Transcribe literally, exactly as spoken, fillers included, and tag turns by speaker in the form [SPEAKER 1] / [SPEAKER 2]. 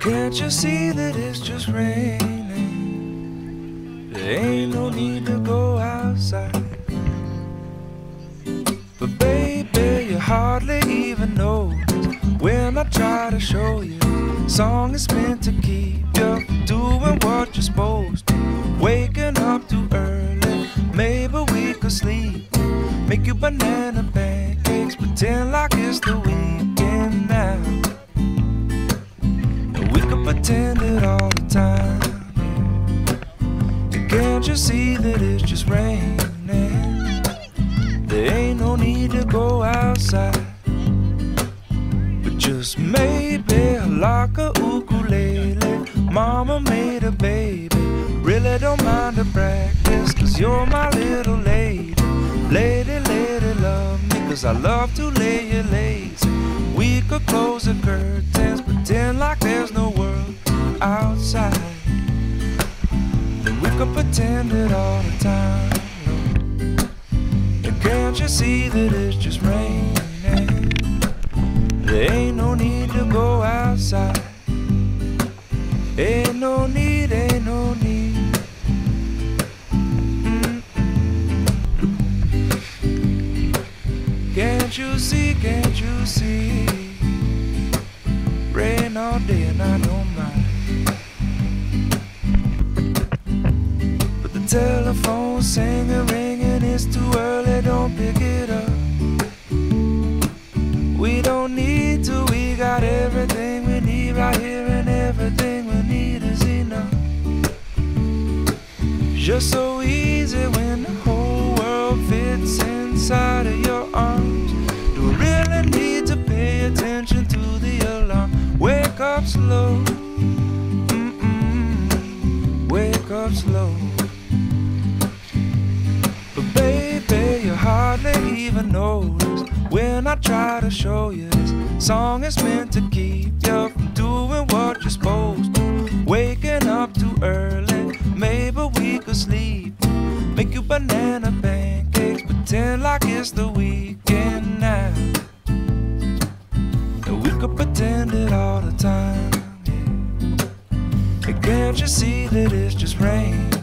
[SPEAKER 1] Can't you see that it's just raining? There ain't no need to go outside. But baby, you hardly even notice when I try to show you. Song is meant to keep you doing what you're supposed to. Waking up too early, maybe we could sleep. Make you banana pancakes, pretend like it's the weekend now. And we could pretend it all the time. And can't you see that it's just raining? There ain't no need to go outside. But just maybe like a ukulele, mama made a baby. Really don't mind the practice, cause you're my little lady. Lady, lady, love me, cause I love to lay you lazy. We could close the curtains, pretend like there's no world outside. Then we could pretend it all the time. And can't you see that it's just raining? There ain't no need to go outside. Ain't no need, ain't no need. Mm-mm. Can't you see, can't you see? Rain all day and I don't mind. But the telephone's singing, ringing, it's too early, don't pick it up. We don't need to, we got everything we need right here, and everything we need is enough. Just so easy when the whole world fits inside of your arms. Do we really need to pay attention to the alarm? Wake up slow, mm-mm, wake up slow. But baby, you hardly even notice when I try to show you this song is meant to keep you from doing what you're supposed to. Waking up too early, maybe we could sleep. Make you banana pancakes, pretend like it's the weekend now. And we could pretend it all the time, yeah. And can't you see that it's just rain?